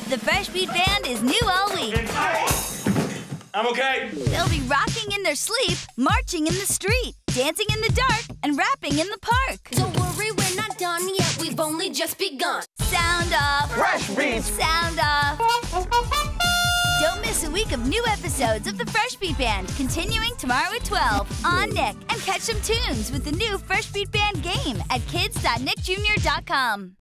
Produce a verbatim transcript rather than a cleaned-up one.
The Fresh Beat Band is new all week. I'm okay. They'll be rocking in their sleep, marching in the street, dancing in the dark, and rapping in the park. Don't worry, we're not done yet. We've only just begun. Sound off. Fresh Beats. Sound off. Don't miss a week of new episodes of the Fresh Beat Band, continuing tomorrow at twelve on Nick. And catch some tunes with the new Fresh Beat Band game at kids dot nick junior dot com.